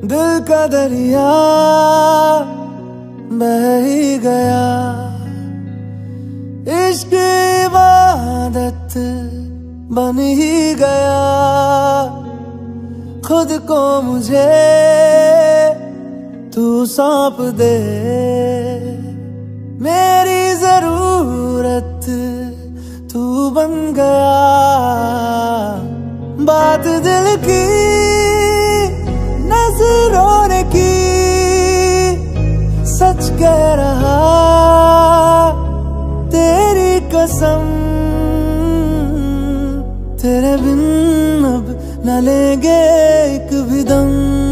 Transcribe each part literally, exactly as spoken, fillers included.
दिल का दरिया बह ही गया, इश्क इबादत बन ही गया। खुद को मुझे तू सौंप दे, मेरी जरूरत तू बन गया। बात दिल की नजरों ने की, सच कह रहा तेरी कसम। तेरे बिन अब न लेंगे एक भी दम,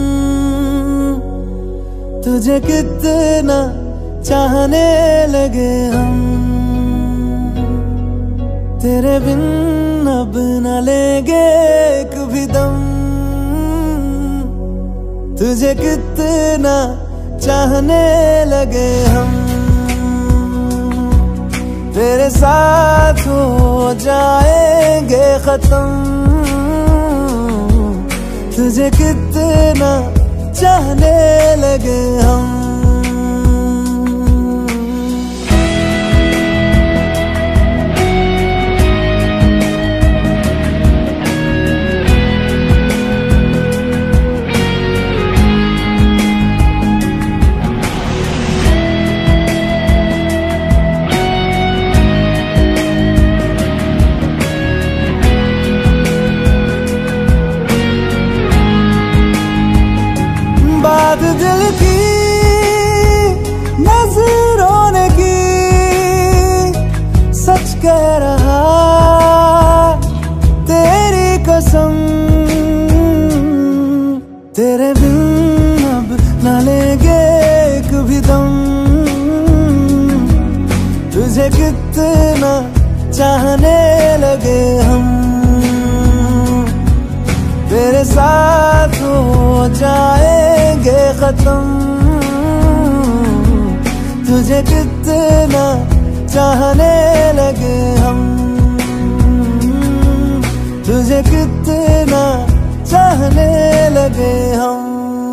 तुझे कितना चाहने लगे हम। तेरे बिन अब न लेंगे एक भी दम, तुझे कितना चाहने लगे हम। तेरे साथ हो जाएंगे खत्म, तुझे कितना चाहने लगे हम। बात दिल की नजरों ने की, सच कह रहा तेरी कसम। तेरे बिन अब न लेंगे एक भी दम, तुझे कितना चाहने लगे हम। तेरे साथ हो जाएंगे खत्म, तुझे कितना चाहने लगे हम। तुझे कितना चाहने लगे हम।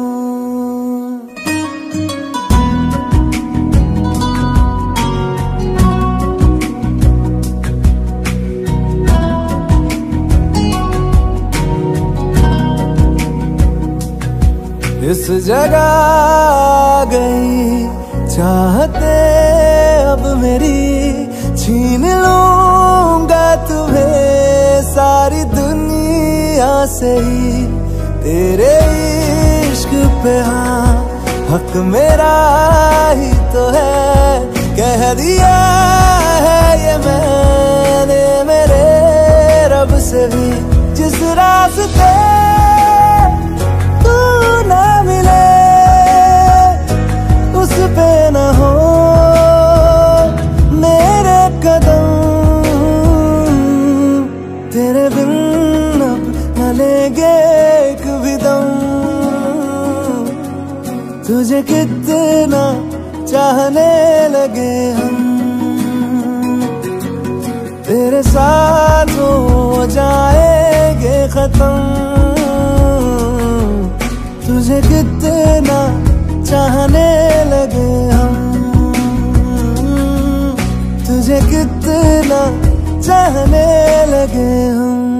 इस जगह आ गई चाहते अब मेरी, छीन लूंगा तुम्हें सारी दुनिया से ही। तेरे इश्क पे हाँ हक मेरा ही तो है, कह दिया है ये मैंने मेरे रब से भी। जिस रास्ते पे न हो मेरे कदम, तेरे बिन अब न लेंगे एक भी दम, तुझे कितना चाहने लगे हम। तेरे साथ हो जाएंगे खत्म, तुझे कितना चाहने लगे हम। तुझे कितना चाहने लगे हम।